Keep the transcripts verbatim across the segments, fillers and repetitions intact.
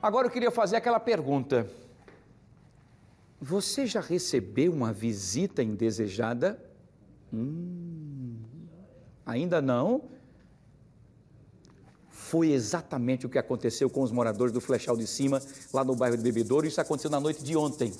Agora eu queria fazer aquela pergunta. Você já recebeu uma visita indesejada? Hum, ainda não? Foi exatamente o que aconteceu com os moradores do Flechal de Cima, lá no bairro de Bebedouro. Isso aconteceu na noite de ontem.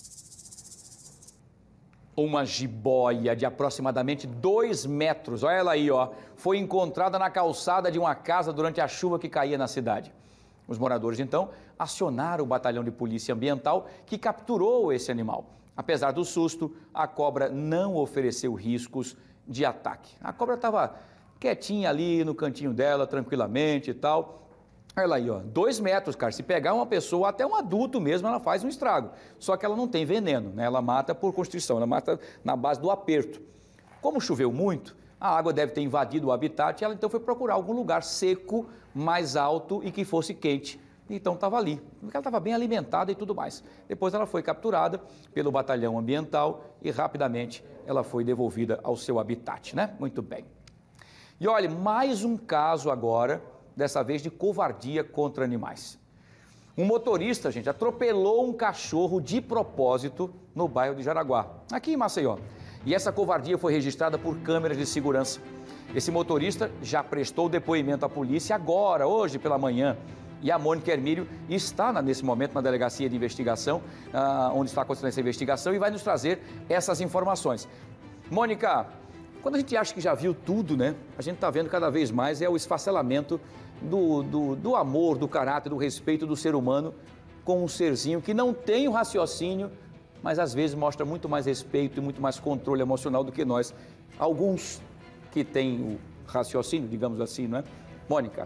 Uma jiboia de aproximadamente dois metros, olha ela aí, ó, foi encontrada na calçada de uma casa durante a chuva que caía na cidade. Os moradores, então, acionaram o batalhão de polícia ambiental que capturou esse animal. Apesar do susto, a cobra não ofereceu riscos de ataque. A cobra estava quietinha ali no cantinho dela, tranquilamente e tal. Olha lá aí, ó, dois metros, cara. Se pegar uma pessoa, até um adulto mesmo, ela faz um estrago. Só que ela não tem veneno, né? Ela mata por constrição, ela mata na base do aperto. Como choveu muito, a água deve ter invadido o habitat e ela então foi procurar algum lugar seco, mais alto e que fosse quente. Então estava ali, porque ela estava bem alimentada e tudo mais. Depois ela foi capturada pelo batalhão ambiental e rapidamente ela foi devolvida ao seu habitat, né? Muito bem. E olha, mais um caso agora, dessa vez de covardia contra animais. Um motorista, gente, atropelou um cachorro de propósito no bairro de Jaraguá, aqui em Maceió. E essa covardia foi registrada por câmeras de segurança. Esse motorista já prestou depoimento à polícia agora, hoje pela manhã. E a Mônica Hermílio está nesse momento na delegacia de investigação, onde está acontecendo essa investigação, e vai nos trazer essas informações. Mônica, quando a gente acha que já viu tudo, né? A gente está vendo cada vez mais é o esfacelamento do, do, do amor, do caráter, do respeito do ser humano com um serzinho que não tem o raciocínio, mas às vezes mostra muito mais respeito e muito mais controle emocional do que nós. Alguns que têm o raciocínio, digamos assim, não é? Mônica.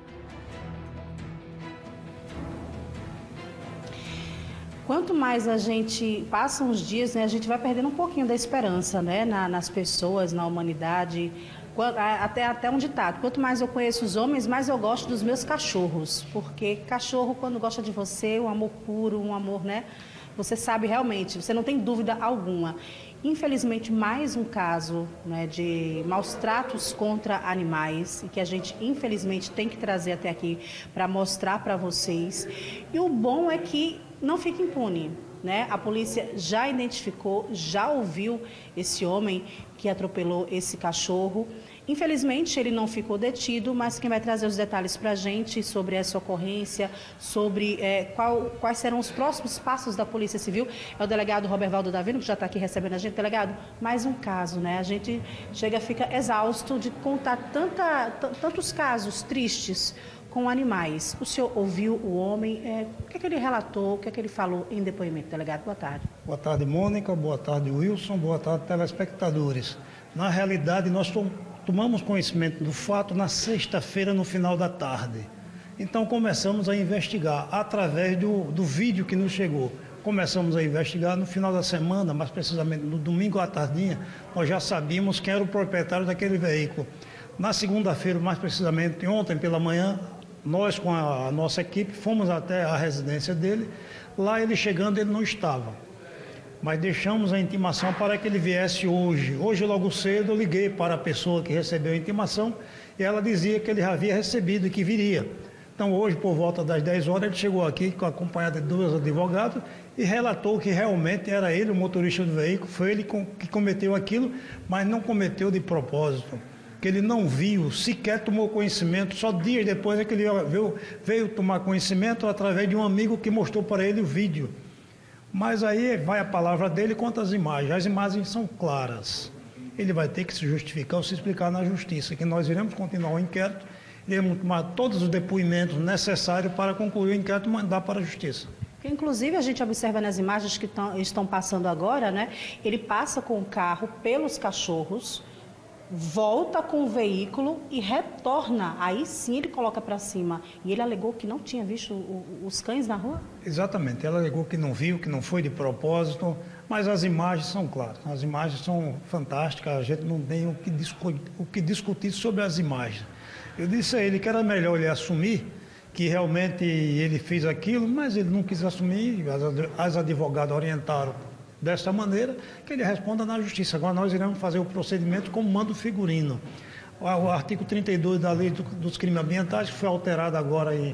Quanto mais a gente passa uns dias, né, a gente vai perdendo um pouquinho da esperança, né, na, nas pessoas, na humanidade. Até, até um ditado: quanto mais eu conheço os homens, mais eu gosto dos meus cachorros. Porque cachorro, quando gosta de você, um amor puro, um amor, né? Você sabe realmente, você não tem dúvida alguma. Infelizmente, mais um caso, né, de maus tratos contra animais, e que a gente, infelizmente, tem que trazer até aqui para mostrar para vocês. E o bom é que não fica impune, né? A polícia já identificou, já ouviu esse homem que atropelou esse cachorro. Infelizmente, ele não ficou detido, mas quem vai trazer os detalhes para a gente sobre essa ocorrência, sobre é, qual, quais serão os próximos passos da Polícia Civil, é o delegado Robervaldo Davino, que já está aqui recebendo a gente. Delegado, mais um caso, né? A gente chega, fica exausto de contar tanta, tantos casos tristes com animais. O senhor ouviu o homem, é, o que é que ele relatou, o que é que ele falou em depoimento? Delegado, boa tarde. Boa tarde, Mônica, boa tarde, Wilson, boa tarde, telespectadores. Na realidade, nós tomamos conhecimento do fato na sexta-feira, no final da tarde. Então, começamos a investigar através do, do vídeo que nos chegou. Começamos a investigar no final da semana, mais precisamente no domingo à tardinha, nós já sabíamos quem era o proprietário daquele veículo. Na segunda-feira, mais precisamente ontem pela manhã, nós com a nossa equipe fomos até a residência dele. Lá ele chegando, ele não estava. Mas deixamos a intimação para que ele viesse hoje. Hoje, logo cedo, eu liguei para a pessoa que recebeu a intimação e ela dizia que ele já havia recebido e que viria. Então, hoje, por volta das dez horas, ele chegou aqui acompanhado de dois advogados e relatou que realmente era ele o motorista do veículo, foi ele que cometeu aquilo, mas não cometeu de propósito. Que ele não viu, sequer tomou conhecimento, só dias depois é que ele veio, veio tomar conhecimento através de um amigo que mostrou para ele o vídeo. Mas aí vai a palavra dele quanto às imagens. As imagens são claras. Ele vai ter que se justificar ou se explicar na justiça, que nós iremos continuar o inquérito, iremos tomar todos os depoimentos necessários para concluir o inquérito e mandar para a justiça. Inclusive, a gente observa nas imagens que tão, estão passando agora, né? Ele passa com o carro pelos cachorros, volta com o veículo e retorna. Aí sim ele coloca para cima. E ele alegou que não tinha visto o, os cães na rua? Exatamente. Ela alegou que não viu, que não foi de propósito, mas as imagens são claras. As imagens são fantásticas, a gente não tem o que, discu o que discutir sobre as imagens. Eu disse a ele que era melhor ele assumir que realmente ele fez aquilo, mas ele não quis assumir, as, as advogadas orientaram desta maneira, que ele responda na justiça. Agora nós iremos fazer o procedimento como manda o figurino. O, o artigo trinta e dois da Lei do, dos Crimes Ambientais, que foi alterado agora em,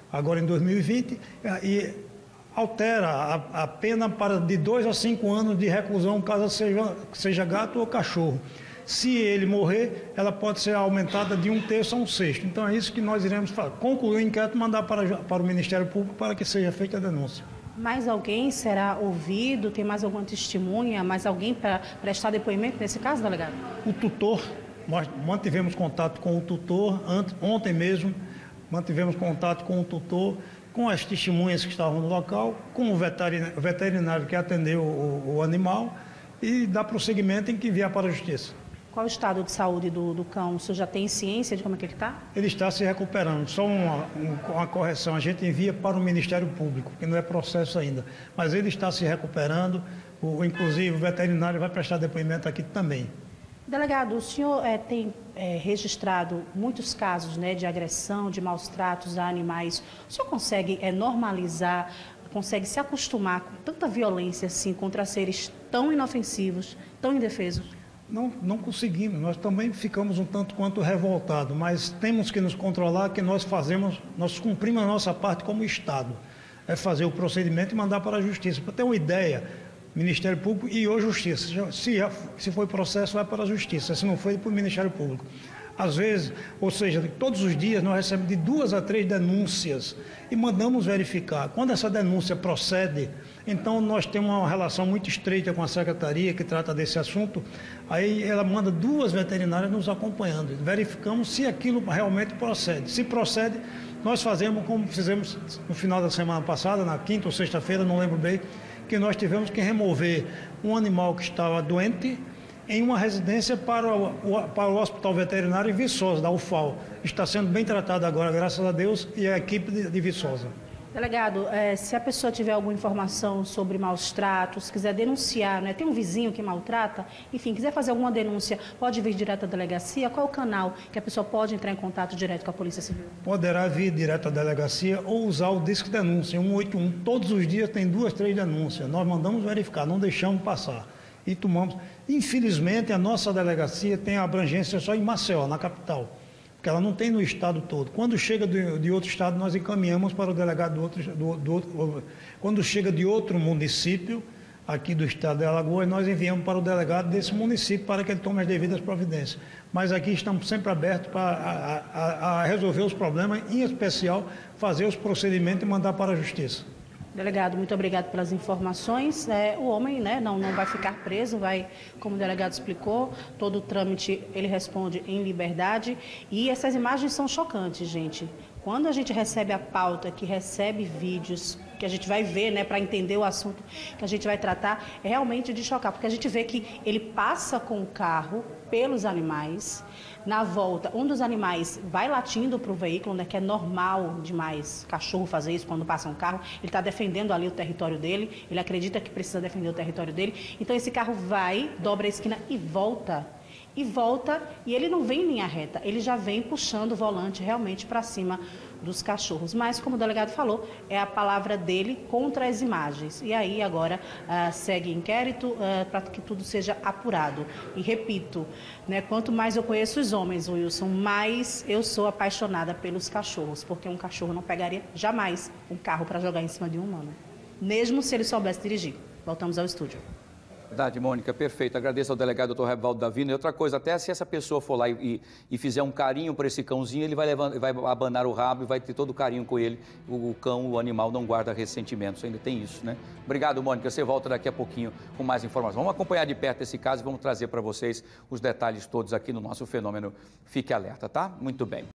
agora em dois mil e vinte, e altera a, a pena para de dois a cinco anos de reclusão, caso seja, seja gato ou cachorro. Se ele morrer, ela pode ser aumentada de um terço a um sexto. Então é isso que nós iremos fazer. Concluir o inquérito e mandar para, para o Ministério Público para que seja feita a denúncia. Mais alguém será ouvido? Tem mais alguma testemunha? Mais alguém para prestar depoimento nesse caso, delegado? O tutor, nós mantivemos contato com o tutor ontem mesmo, mantivemos contato com o tutor, com as testemunhas que estavam no local, com o veterinário que atendeu o, o animal e dá prosseguimento em que enviar para a Justiça. Qual o estado de saúde do, do cão? O senhor já tem ciência de como é que ele está? Ele está se recuperando. Só uma, uma correção, a gente envia para o Ministério Público, que não é processo ainda. Mas ele está se recuperando, o, inclusive o veterinário vai prestar depoimento aqui também. Delegado, o senhor é, tem é, registrado muitos casos, né, de agressão, de maus tratos a animais. O senhor consegue é, normalizar, consegue se acostumar com tanta violência assim contra seres tão inofensivos, tão indefesos? Não, não conseguimos, nós também ficamos um tanto quanto revoltados, mas temos que nos controlar, que nós fazemos, nós cumprimos a nossa parte como Estado, é fazer o procedimento e mandar para a Justiça. Para ter uma ideia, Ministério Público e ou Justiça, se, se foi processo, vai para a Justiça, se não foi, para o Ministério Público. Às vezes, ou seja, todos os dias nós recebemos de duas a três denúncias e mandamos verificar. Quando essa denúncia procede, então nós temos uma relação muito estreita com a Secretaria que trata desse assunto, aí ela manda duas veterinárias nos acompanhando, verificamos se aquilo realmente procede. Se procede, nós fazemos como fizemos no final da semana passada, na quinta ou sexta-feira, não lembro bem, que nós tivemos que remover um animal que estava doente em uma residência para o, para o Hospital Veterinário em Viçosa, da U F A L. Está sendo bem tratado agora, graças a Deus, e a equipe de, de Viçosa. Delegado, é, se a pessoa tiver alguma informação sobre maus tratos, quiser denunciar, né, tem um vizinho que maltrata, enfim, quiser fazer alguma denúncia, pode vir direto à delegacia? Qual é o canal que a pessoa pode entrar em contato direto com a Polícia Civil? Poderá vir direto à delegacia ou usar o Disque Denúncia, um oito um. Todos os dias tem duas, três denúncias. Nós mandamos verificar, não deixamos passar. E tomamos. Infelizmente, a nossa delegacia tem abrangência só em Maceió, na capital, porque ela não tem no estado todo. Quando chega de, de outro estado, nós encaminhamos para o delegado do outro, do, do outro. Quando chega de outro município, aqui do estado de Alagoas, nós enviamos para o delegado desse município para que ele tome as devidas providências. Mas aqui estamos sempre abertos para a, a, a resolver os problemas, em especial fazer os procedimentos e mandar para a Justiça. Delegado, muito obrigado pelas informações. É, o homem, né, não, não vai ficar preso, vai, como o delegado explicou, todo o trâmite ele responde em liberdade. E essas imagens são chocantes, gente. Quando a gente recebe a pauta, que recebe vídeos, que a gente vai ver, né, para entender o assunto que a gente vai tratar, é realmente de chocar, porque a gente vê que ele passa com o carro pelos animais, na volta, um dos animais vai latindo para o veículo, né, que é normal demais cachorro fazer isso quando passa um carro, ele está defendendo ali o território dele, ele acredita que precisa defender o território dele, então esse carro vai, dobra a esquina e volta. E volta, e ele não vem em linha reta, ele já vem puxando o volante realmente para cima dos cachorros. Mas, como o delegado falou, é a palavra dele contra as imagens. E aí, agora, uh, segue inquérito uh, para que tudo seja apurado. E repito, né, quanto mais eu conheço os homens, Wilson, mais eu sou apaixonada pelos cachorros, porque um cachorro não pegaria jamais um carro para jogar em cima de um humano, mesmo se ele soubesse dirigir. Voltamos ao estúdio. Verdade, Mônica, perfeito. Agradeço ao delegado doutor Revaldo Davino. E outra coisa, até se essa pessoa for lá e, e, e fizer um carinho para esse cãozinho, ele vai, levar, vai abanar o rabo e vai ter todo o carinho com ele. O, o cão, o animal não guarda ressentimentos, ainda tem isso, né? Obrigado, Mônica. Você volta daqui a pouquinho com mais informações. Vamos acompanhar de perto esse caso e vamos trazer para vocês os detalhes todos aqui no nosso Fenômeno Fique Alerta, tá? Muito bem.